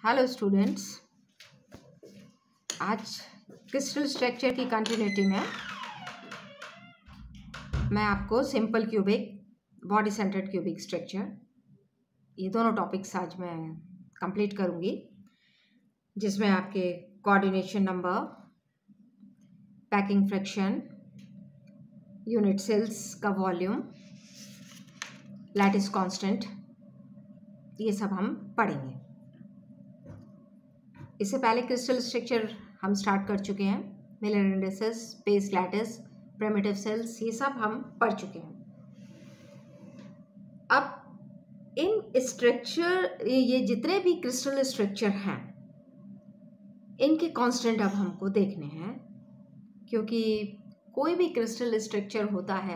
Hello students, आज crystal structure की continuity में मैं आपको simple cubic, body centred cubic structure, ये दोनों टॉपिक्स आज मैं कंप्लीट करूँगी, जिसमें आपके coordination number, packing fraction, unit cells का वॉल्यूम, लैटिस कांस्टेंट, ये सब हम पढ़ेंगे। इससे पहले क्रिस्टल स्ट्रक्चर हम स्टार्ट कर चुके हैं। Miller indices, space lattice, primitive cells, ये सब हम पढ़ चुके हैं। अब इन स्ट्रक्चर, ये जितने भी क्रिस्टल स्ट्रक्चर हैं, इनके कांस्टेंट अब हमको देखने हैं, क्योंकि कोई भी क्रिस्टल स्ट्रक्चर होता है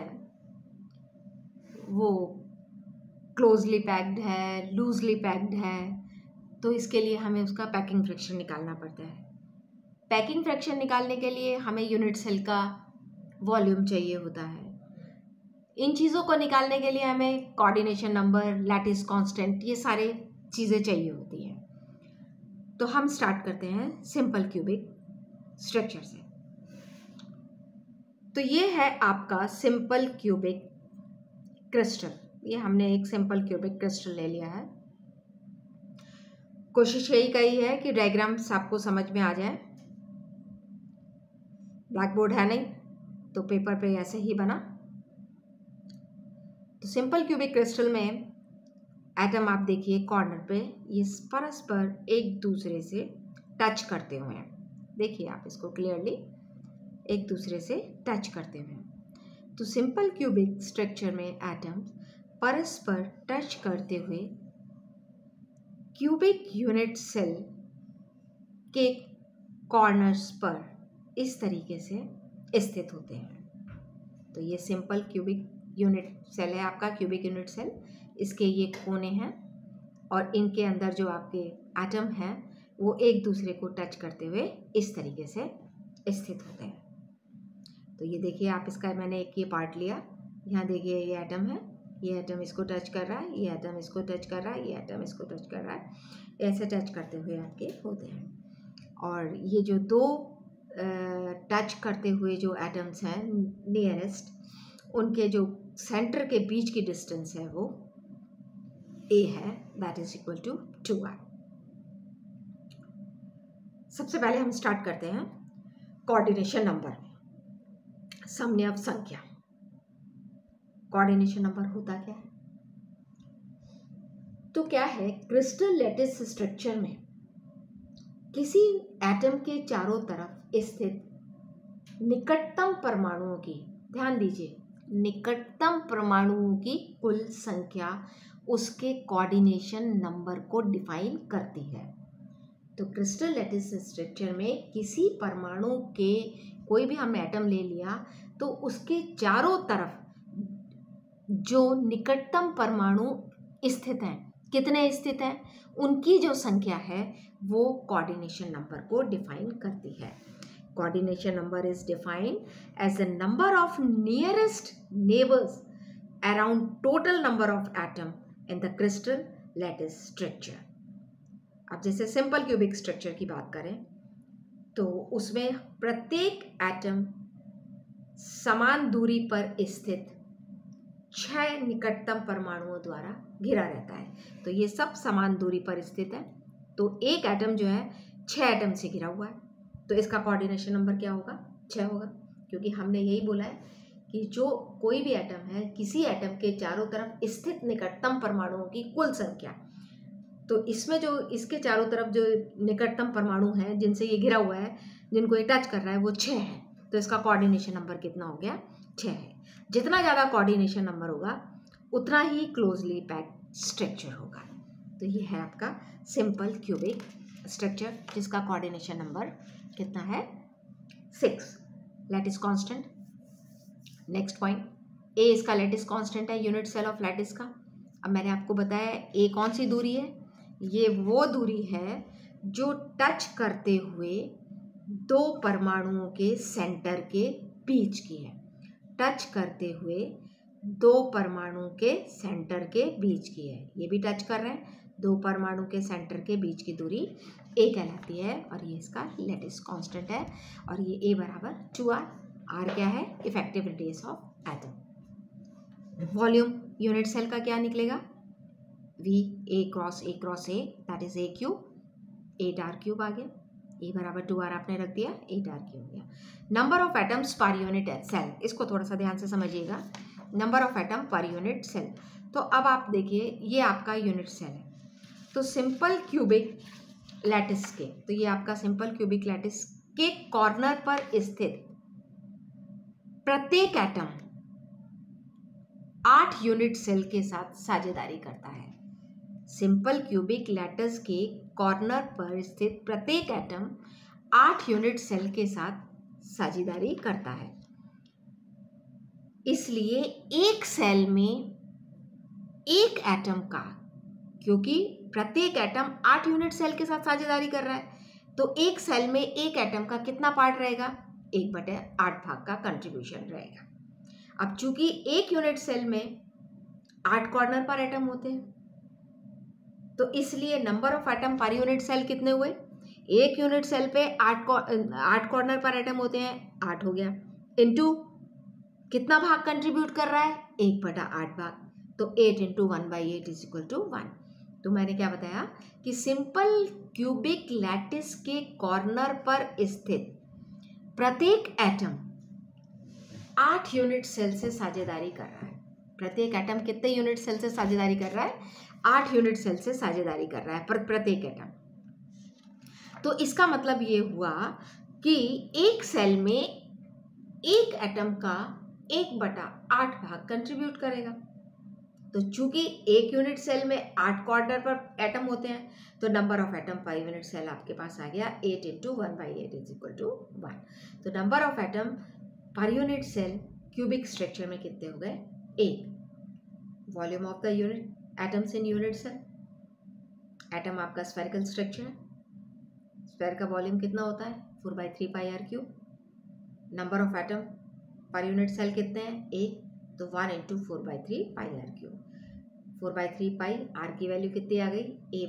वो क्लोजली पैक्ड है, लूजली पैक्ड है, तो इसके लिए हमें उसका पैकिंग फ्रैक्शन निकालना पड़ता है। पैकिंग फ्रैक्शन निकालने के लिए हमें यूनिट सेल का वॉल्यूम चाहिए होता है। इन चीज़ों को निकालने के लिए हमें कोऑर्डिनेशन नंबर, लैटिस कांस्टेंट, ये सारे चीज़ें चाहिए होती हैं। तो हम स्टार्ट करते हैं सिंपल क्यूबिक स्ट्रक्चर से। तो ये है आपका सिंपल क्यूबिक क्रिस्टल। ये हमने एक सिंपल क्यूबिक क्रिस्टल ले लिया है। कोशिश यही कही है कि डायग्राम्स आपको समझ में आ जाए। ब्लैक बोर्ड है नहीं तो पेपर पे ऐसे ही बना। तो सिंपल क्यूबिक क्रिस्टल में एटम आप देखिए कॉर्नर पे ये परस्पर एक दूसरे से टच करते हुए हैं। देखिए आप इसको क्लियरली, एक दूसरे से टच करते हुए हैं। तो सिंपल क्यूबिक स्ट्रक्चर में एटम्स परस्पर टच करते हुए क्यूबिक यूनिट सेल के कॉर्नर्स पर इस तरीके से स्थित होते हैं। तो ये सिंपल क्यूबिक यूनिट सेल है आपका, क्यूबिक यूनिट सेल। इसके ये कोने हैं और इनके अंदर जो आपके एटम हैं वो एक दूसरे को टच करते हुए इस तरीके से स्थित होते हैं। तो ये देखिए आप, इसका मैंने एक ये पार्ट लिया, यहाँ देखिए ये एटम है, ये एटम इसको टच कर रहा है, ये एटम इसको टच कर रहा है, ये एटम इसको टच कर रहा है, ऐसे टच करते हुए आपके होते हैं। और ये जो दो टच करते हुए जो एटम्स हैं नियरेस्ट, उनके जो सेंटर के बीच की डिस्टेंस है वो a है, that is equal to 2r। सबसे पहले हम स्टार्ट करते हैं कोऑर्डिनेशन नंबर, समन्वय संख्या। कोऑर्डिनेशन नंबर होता क्या है? तो क्या है, क्रिस्टल लैटिस स्ट्रक्चर में किसी एटम के चारों तरफ स्थित निकटतम परमाणुओं की, ध्यान दीजिए, निकटतम परमाणुओं की कुल संख्या उसके कोऑर्डिनेशन नंबर को डिफाइन करती है। तो क्रिस्टल लैटिस स्ट्रक्चर में किसी परमाणु के, कोई भी हम एटम ले लिया तो उसके चारों तरफ जो निकटतम परमाणु स्थित हैं, कितने स्थित हैं, उनकी जो संख्या है वो कोऑर्डिनेशन नंबर को डिफाइन करती है। Coordination number is defined as the number of nearest neighbours around total number of atom in the crystal lattice structure. अब जैसे सिंपल क्यूबिक स्ट्रक्चर की बात करें तो उसमें प्रत्येक एटम समान दूरी पर स्थित 6 निकटतम परमाणुओं द्वारा घिरा रहता है। तो ये सब समान दूरी पर स्थित है। तो एक एटम जो है 6 एटम से घिरा हुआ है, तो इसका कोऑर्डिनेशन नंबर क्या होगा? 6 होगा, क्योंकि हमने यही बोला है कि जो कोई भी एटम है, किसी एटम के चारों तरफ स्थित निकटतम परमाणुओं की कुल संख्या, तो इसमें जो इसके चारों तरफ जो निकटतम परमाणु हैं जिनसे ये घिरा हुआ है, जिनको ये टच कर रहा है, वो 6 है। तो इसका कोऑर्डिनेशन नंबर कितना हो गया? 6 है। जितना ज़्यादा कोऑर्डिनेशन नंबर होगा उतना ही क्लोजली पैक्ड स्ट्रक्चर होगा। तो ये है आपका सिंपल क्यूबिक स्ट्रक्चर, जिसका कोऑर्डिनेशन नंबर कितना है? 6। Lattice constant, next point, a इसका लैटिस कांस्टेंट है, यूनिट सेल ऑफ लैटिस का। अब मैंने आपको बताया ए कौन सी दूरी है? ये वो दूरी है जो टच करते हुए दो परमाणुओं के सेंटर के बीच की है। टच करते हुए दो परमाणु के सेंटर के बीच की है। ये भी टच कर रहे हैं दो परमाणु के सेंटर के बीच की दूरी a कहलाती है और ये इसका लैटिस कांस्टेंट है और ये a बराबर 2r। r क्या है? Effective radius of atom. Volume unit cell का क्या निकलेगा? v a cross a that is a cube, 8r cube आ गया। ए बराबर 2r आपने रख दिया, 8r क्यूब हो गया। Number of atoms per unit cell, इसको थोड़ा सा ध्यान से समझिएगा। Number of atom per unit cell. तो अब आप देखिए ये आपका यूनिट सेल है, तो सिंपल क्यूबिक लैटिस के, तो ये आपका सिंपल क्यूबिक लैटिस के कॉर्नर पर स्थित प्रत्येक एटम 8 यूनिट सेल के साथ साझेदारी करता है। सिंपल क्यूबिक लैटिस के कॉर्नर पर स्थित प्रत्येक एटम 8 यूनिट सेल के साथ साझेदारी करता है। इसलिए एक सेल में एक एटम का, क्योंकि प्रत्येक एटम 8 यूनिट सेल के साथ साझेदारी कर रहा है, तो एक सेल में एक एटम का कितना पार्ट रहेगा? 1/8 भाग का कंट्रीब्यूशन रहेगा। अब चूंकि एक यूनिट सेल में 8 कॉर्नर पर एटम होते हैं, तो इसलिए number of atom per unit cell कितने हुए? एक यूनिट सेल पे 8 कॉर्नर पर एटम होते हैं, 8 हो गया, इनटू कितना भाग कंट्रीब्यूट कर रहा है? 1/8 भाग, तो 8 × 1/8 = 1। तो मैंने क्या बताया कि सिंपल क्यूबिक लैटिस के कॉर्नर पर स्थित प्रत्येक एटम 8 यूनिट सेल से साझेदारी कर रहा है। प्रत्येक एटम कितने यूनिट सेल से साझेदारी कर रहा है? 8 यूनिट सेल से साझेदारी कर रहा है पर प्रत्येक एटम। तो इसका मतलब ये हुआ कि एक सेल में एक एटम का 1/8 भाग कंट्रीब्यूट करेगा। तो चूंकि एक यूनिट सेल में 8 कॉर्नर पर एटम होते हैं, तो number of atom per unit cell आपके पास आ गया 8 × 1/8 = 1। तो number of atom per unit cell cubic structure में कितने हो गए? 1। Volume of the unit atoms in unit cell, atom आपका स्फेरिकल स्ट्रक्चर है, स्फेयर का वॉल्यूम कितना होता है? 4/3 πr3। Number of atom per unit cell कितने हैं? 1, तो 1 × 4/3 πr3। 4/3 पाई, r की वैल्यू कितनी आ गई?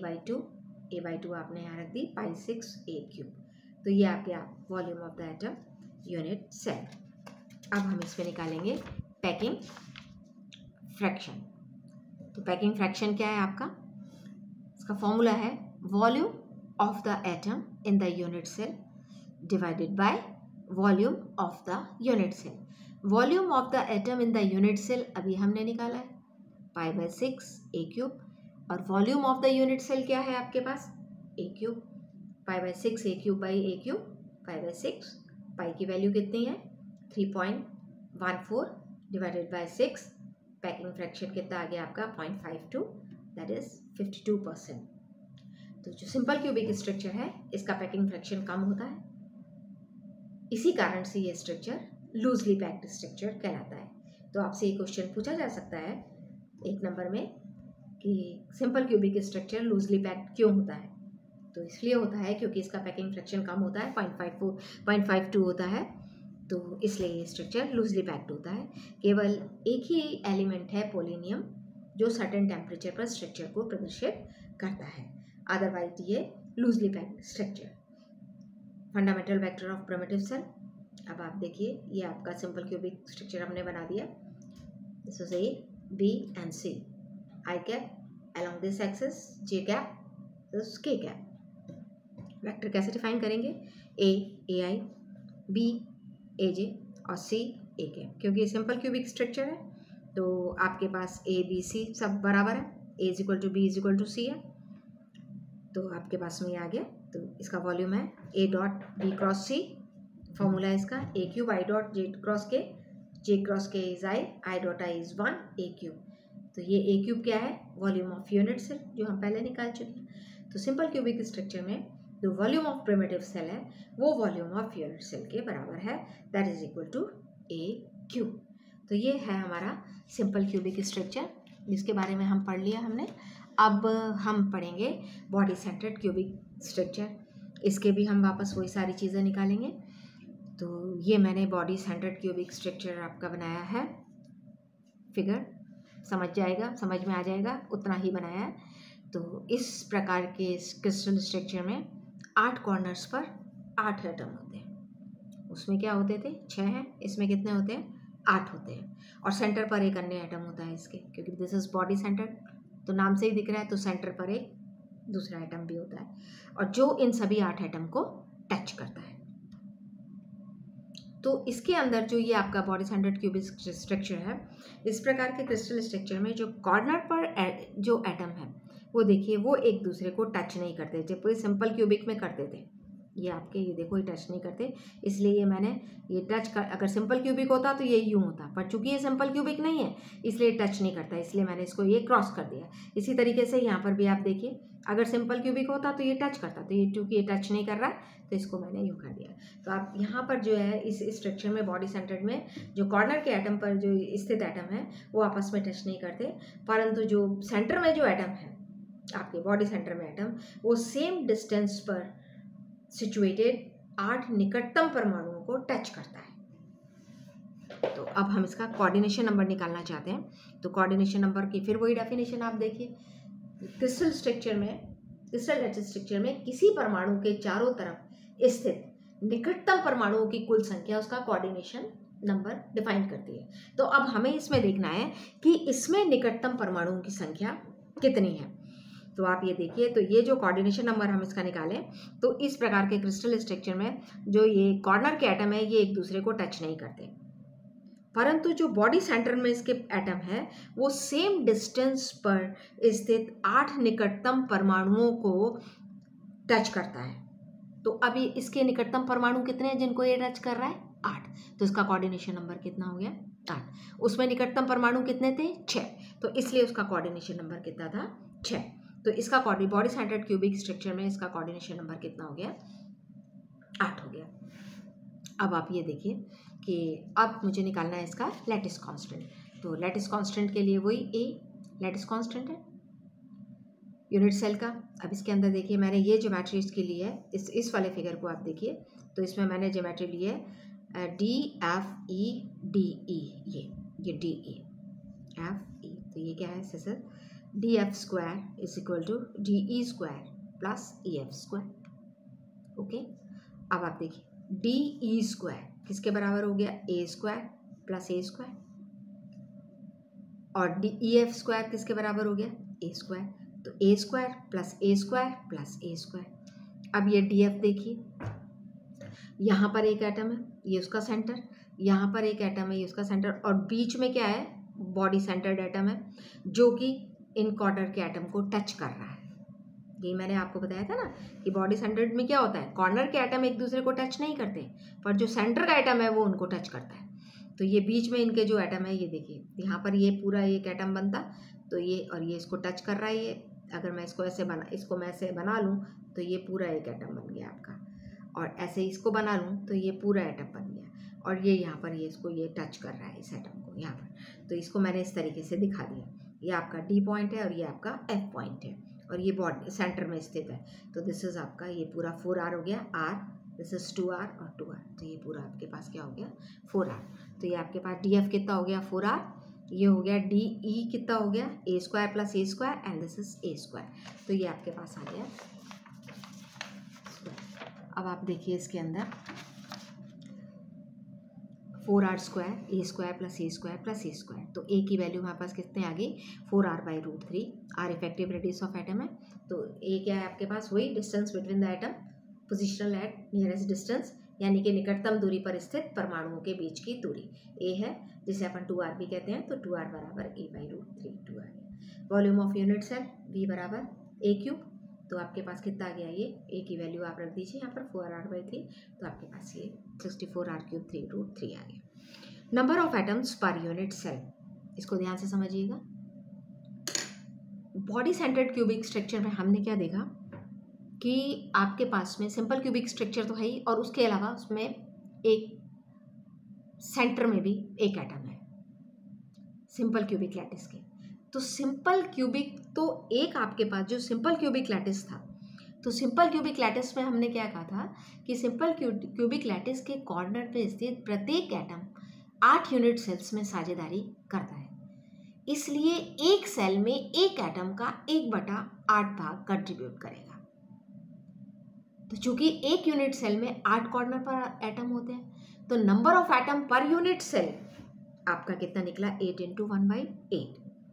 a/2 आपने यहाँ रख दी, π6 a3। तो ये आ गया volume of the atom unit cell. अब हम इसमें निकालेंगे पैकिंग फ्रैक्शन। तो पैकिंग फ्रैक्शन क्या है आपका? इसका फॉर्मूला है volume of the atom in the unit cell divided by volume of the unit cell. Volume of the atom in the unit cell अभी हमने निकाला है π/6 a3, और volume of the unit cell क्या है आपके पास? a3। π/6 a3 π/6, पाई की value कितनी है? 3.14 डिवाइडेड बाय 6। पैकिंग फ्रैक्शन कितना आ गया आपका? 0.52, दैट इज 52%। तो जो सिंपल क्यूबिक स्ट्रक्चर है इसका पैकिंग फ्रैक्शन कम होता है, इसी कारण से ये स्ट्रक्चर लूजली पैक्ड स्ट्रक्चर कहलाता है। तो आपसे ये क्वेश्चन पूछा जा सकता है 1 नंबर में कि simple cubic structure loosely packed क्यों होता है? तो इसलिए होता है क्योंकि इसका पैकिंग फ्रैक्शन कम होता है, 0.52 होता है, तो इसलिए ये स्ट्रक्चर लूजली पैक्ड होता है। केवल एक ही एलिमेंट है पोलिनियम जो सर्टेन टेम्परेचर पर स्ट्रक्चर को प्रदर्शित करता है, अदरवाइज ये loosely packed structure. Fundamental vector of primitive cell. अब आप देखिए ये आपका सिंपल क्यूबिक स्ट्रक्चर हमने बना दिया। This is A, B and C, I cap along this axis, J cap, this K cap। Vector कैसे डिफाइन करेंगे? A AI, B AJ और C A cap। क्योंकि ये सिंपल क्यूबिक स्ट्रक्चर है तो आपके पास A B C सब बराबर है, A = B = C है, तो आपके पास में ये आ गया। तो इसका वॉल्यूम है A.B×C, फॉर्मूला है इसका A³ I.J×K, J×K is I.I is 1 A³। तो ये A³ क्या है? वॉल्यूम ऑफ यूनिट सेल, जो हम पहले निकाल चुके हैं। तो सिंपल क्यूबिक स्ट्रक्चर में जो वॉल्यूम ऑफ प्रिमिटिव सेल है वो वॉल्यूम ऑफ यूनिट सेल के बराबर है, that is equal to A³। तो ये है हमारा सिंपल क्यूबिक स्ट्रक्चर, जिसके बारे में हम पढ़ लिया हमने। अब हम पढ़ेंगे बॉडी सेंटर्ड क्यूबिक स्ट्रक्चर, इसके भी हम वापस वही सारी चीज़ें निकालेंगे। तो ये मैंने बॉडी सेंटर्ड क्यूबिक स्ट्रक्चर आपका बनाया है, फिगर समझ में आ जाएगा उतना ही बनाया है। तो इस प्रकार के क्रिस्टल स्ट्रक्चर में 8 कॉर्नर्स पर 8 एटम होते हैं। उसमें क्या होते थे? 6 हैं, इसमें कितने होते हैं? 8 होते हैं। और सेंटर पर एक अन्य एटम होता है इसके, क्योंकि दिस इज बॉडी सेंटर, तो नाम से ही दिख रहा है, तो सेंटर पर एक दूसरा एटम भी होता है, और जो इन सभी 8 एटम को टच करता है। तो इसके अंदर जो ये आपका बॉडी सेंटर्ड क्यूबिक स्ट्रक्चर है, इस प्रकार के क्रिस्टल स्ट्रक्चर में जो कॉर्नर पर जो एटम है वो देखिए वो एक दूसरे को टच नहीं करते, जब कोई सिंपल क्यूबिक में करते थे। ये आपके ये देखो ये टच नहीं करते, इसलिए ये मैंने ये टच कर, अगर सिंपल क्यूबिक होता तो ये यूँ होता, पर चूंकि ये सिंपल क्यूबिक नहीं है इसलिए टच नहीं करता, इसलिए मैंने इसको ये क्रॉस कर दिया। इसी तरीके से यहाँ पर भी आप देखिए, अगर सिंपल क्यूबिक होता तो ये टच करता, तो ये चूंकि ये टच नहीं कर रहा है तो इसको मैंने यूँ कर दिया। तो आप यहाँ पर जो है इस स्ट्रक्चर में बॉडी सेंटर्ड में जो कॉर्नर के एटम पर जो स्थित एटम है वो आपस में टच नहीं करते, परंतु जो सेंटर में जो एटम है आपके बॉडी सेंटर में एटम, वो सेम डिस्टेंस पर सिचुएटेड 8 निकटतम परमाणुओं को टच करता है। तो अब हम इसका कोऑर्डिनेशन नंबर निकालना चाहते हैं, तो कोऑर्डिनेशन नंबर की फिर वही डेफिनेशन आप देखिए, क्रिस्टल स्ट्रक्चर में, क्रिस्टल लैटिस स्ट्रक्चर में किसी परमाणु के चारों तरफ स्थित निकटतम परमाणुओं की कुल संख्या उसका कोऑर्डिनेशन नंबर डिफाइन करती है। तो अब हमें इसमें देखना है कि इसमें निकटतम परमाणुओं की संख्या कितनी है। तो आप ये देखिए, तो ये जो कोऑर्डिनेशन नंबर हम इसका निकालें, तो इस प्रकार के क्रिस्टल स्ट्रक्चर में जो ये कॉर्नर के एटम है ये एक दूसरे को टच नहीं करते, परंतु जो बॉडी सेंटर में इसके एटम है वो सेम डिस्टेंस पर स्थित 8 निकटतम परमाणुओं को टच करता है। तो अभी इसके निकटतम परमाणु कितने हैं जिनको ये टच कर रहा है? 8। तो इसका कोऑर्डिनेशन नंबर कितना हो गया? 8। उसमें निकटतम परमाणु कितने थे? 6। तो इसलिए उसका कोऑर्डिनेशन नंबर कितना था? 6। तो इसका बॉडी सेंटर्ड क्यूबिक स्ट्रक्चर में इसका कोऑर्डिनेशन नंबर कितना हो गया? 8 हो गया। अब आप ये देखिए कि अब मुझे निकालना है इसका लैटिस कांस्टेंट। तो लैटिस कांस्टेंट के लिए वही ए लैटिस कांस्टेंट है यूनिट सेल का। अब इसके अंदर देखिए मैंने ये ज्योमेट्री इसकी ली है, इस वाले फिगर को आप देखिए, तो इसमें मैंने ज्योमेट्री ली है DFE ये DE FE, तो ये क्या है सिसर? DF square is equal to DE square plus EF square. Okay, अब आप देखिए DE स्क्वायर किसके बराबर हो गया? A square plus A square, और EF स्क्वायर किसके बराबर हो गया? A स्क्वायर, तो A square plus A square plus A square. अब ये DF देखिए, यहाँ पर एक एटम है ये उसका सेंटर, यहाँ पर एक एटम है ये उसका सेंटर, और बीच में क्या है? बॉडी सेंटर्ड एटम है जो कि इन कॉर्नर के एटम को टच कर रहा है। ये मैंने आपको बताया था ना कि बॉडी सेंटर्ड में क्या होता है, कॉर्नर के एटम एक दूसरे को टच नहीं करते, पर जो सेंटर का एटम है वो उनको टच करता है। तो ये बीच में इनके जो एटम है ये देखिए, यहाँ पर ये पूरा एक एटम बनता, तो ये और ये इसको टच कर रहा है। ये अगर मैं इसको ऐसे बना लूँ तो ये पूरा एक एटम बन गया आपका, और ऐसे इसको बना लूँ तो ये पूरा एटम बन गया, और ये यहाँ पर ये इसको ये टच कर रहा है इस एटम को यहाँ पर। तो इसको मैंने इस तरीके से दिखा दिया, ये आपका D पॉइंट है और ये आपका F पॉइंट है, और ये बॉडी सेंटर में स्थित है। तो दिस इज आपका ये पूरा 4R हो गया, R, दिस इज 2R और 2R, तो ये पूरा आपके पास क्या हो गया? 4R। तो ये आपके पास DF कितना हो गया? 4R, ये हो गया DE कितना हो गया? A square plus A square, and this is A square. तो ये आपके पास आ गया। अब आप देखिए इसके अंदर 4R square, A square plus A square plus A square, तो A की वैल्यू हमारे पास कितने आ गई? 4R/√3। R effective radius of atom है, तो A क्या है आपके पास? वही distance between the atom, positional at nearest distance, यानी कि निकटतम दूरी पर स्थित परमाणुओं के बीच की दूरी A है, जिसे अपन 2R भी कहते हैं। तो 2R बराबर A/√3 2R। Volume of unit cell V बराबर A³। तो आपके पास कितना आ गया? ये A की वैल्यू आप रख दीजिए यहाँ पर 4R/3, तो आपके पास ये 64R³ 3√3 आ गया। Number of atoms per unit cell, इसको ध्यान से समझिएगा। बॉडी सेंटर्ड क्यूबिक स्ट्रक्चर में हमने क्या देखा कि आपके पास में सिंपल क्यूबिक स्ट्रक्चर तो है ही, और उसके अलावा उसमें एक सेंटर में भी एक एटम है सिंपल क्यूबिक लैटिस के। तो सिंपल क्यूबिक तो एक आपके पास जो सिंपल क्यूबिक लैटिस था, तो सिंपल क्यूबिक लैटिस में हमने क्या कहा था कि सिंपल क्यूबिक लैटिस के कॉर्नर पे स्थित प्रत्येक एटम 8 यूनिट सेल्स में साझेदारी करता है। इसलिए एक सेल में एक एटम का 1/8 भाग कंट्रीब्यूट करेगा। तो चूंकि एक यूनिट सेल में 8 कॉर्नर पर एटम होते हैं, तो number of atom per unit cell आपका कितना निकला? 8 × 1/8।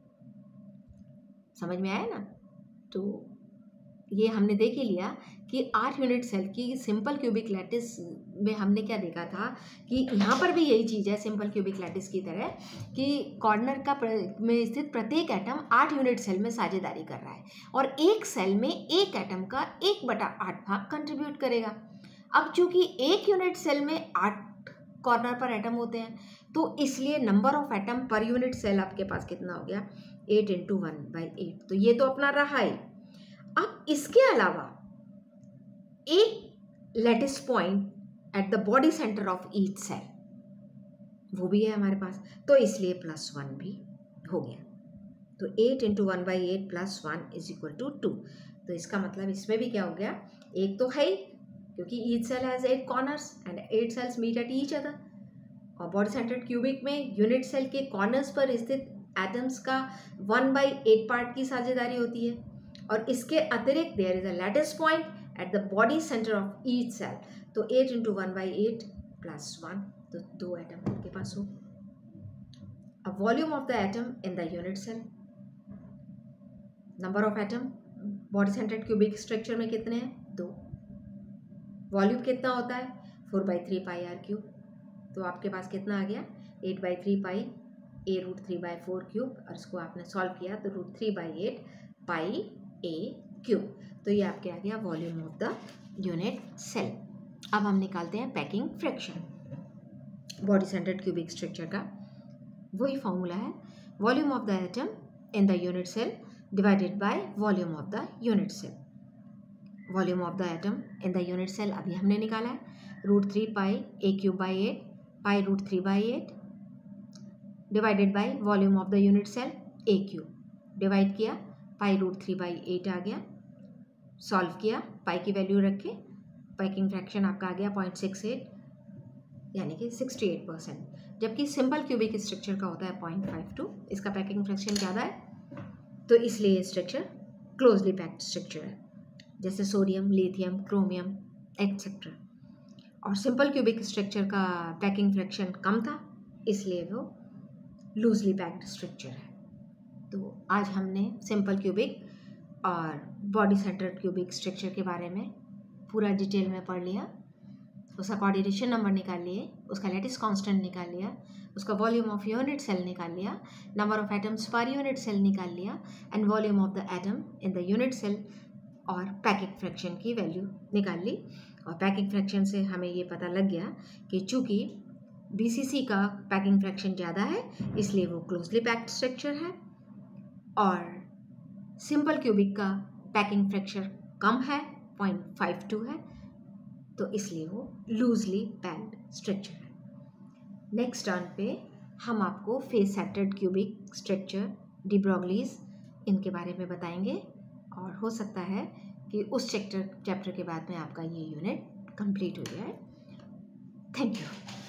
समझ में आया ना? तो ये हमने देख ही लिया कि 8 यूनिट सेल की सिंपल क्यूबिक लैटिस में हमने क्या देखा था कि यहाँ पर भी यही चीज़ है सिंपल क्यूबिक लैटिस की तरह, कि कॉर्नर का में स्थित प्रत्येक एटम 8 यूनिट सेल में साझेदारी कर रहा है और एक सेल में एक एटम का 1/8 भाग कंट्रीब्यूट करेगा। अब चूंकि एक यूनिट सेल में 8 कॉर्नर पर एटम होते हैं, तो इसलिए number of atom per unit cell आपके पास कितना हो गया? 8 × 1/8। तो ये तो अपना रहा ही। अब इसके अलावा एक lattice point at the body centre of each cell, वो भी है हमारे पास, तो इसलिए +1 भी हो गया। तो 8 × 1/8 + 1 = 2। तो इसका मतलब इसमें भी क्या हो गया? एक तो है ही, क्योंकि each cell has 8 corners and 8 cells meet at each other. और बॉडी सेंटर्ड क्यूबिक में यूनिट सेल के कॉर्नर्स पर स्थित एटम्स का 1/8 पार्ट की साझेदारी होती है। और इसके अतिरिक्त there is a lattice point at the body centre of each cell. तो 8 × 1/8 + 1, तो 2 एटम आपके पास हो। अब volume of the atom in the unit cell, number of atom body centred cubic structure में कितने हैं? 2। वॉल्यूम कितना होता है? 4/3πr³। तो आपके पास कितना आ गया? 8/3π a√3/4³ और इसको आपने सॉल्व किया तो √3/8πa³। तो ये आपके आ गया volume of the unit cell. अब हम निकालते हैं packing fraction body centred cubic structure का। वही फॉर्मूला है, volume of the atom in the unit cell divided by volume of the unit cell. Volume of the atom in the unit cell अभी हमने निकाला है, √3πa³/8 π√3/8 divided by volume of the unit cell a³ divide किया, π√3/8 आ गया, solve किया, पाई की value रख के पैकिंग फ्रैक्शन आपका आ गया 0.68 यानी कि 68%। जबकि सिंपल क्यूबिक स्ट्रक्चर का होता है 0.52। इसका पैकिंग फ्रैक्शन ज़्यादा है, तो इसलिए स्ट्रक्चर क्लोजली पैक्ड स्ट्रक्चर है, जैसे सोडियम, लिथियम, क्रोमियम एक्सेट्रा। और सिंपल क्यूबिक स्ट्रक्चर का पैकिंग फ्रैक्शन कम था, इसलिए वो लूजली पैक्ड स्ट्रक्चर है। तो आज हमने सिंपल क्यूबिक और बॉडी सेंटर्ड क्यूबिक स्ट्रक्चर के बारे में पूरा डिटेल में पढ़ लिया। उसका कोऑर्डिनेशन नंबर निकाल लिए, उसका लैटिस कांस्टेंट निकाल लिया, उसका वॉल्यूम ऑफ यूनिट सेल निकाल लिया, number of atoms per unit cell निकाल लिया and volume of the atom in the unit cell, और पैकिंग फ्रैक्शन की वैल्यू निकाल ली। और पैकिंग फ्रैक्शन से हमें ये पता लग गया कि चूँकि BCC का पैकिंग फ्रैक्शन ज़्यादा है, इसलिए वो क्लोजली पैक्ड स्ट्रक्चर है, और सिंपल क्यूबिक का पैकिंग फ्रैक्शन कम है, 0.52 है, तो इसलिए वो लूजली पैक्ड स्ट्रक्चर है। नेक्स्ट टर्न पे हम आपको face centred cubic structure, de Broglie's इनके बारे में बताएंगे, और हो सकता है कि उस चैप्टर के बाद में आपका ये यूनिट कंप्लीट हो जाए। Thank you.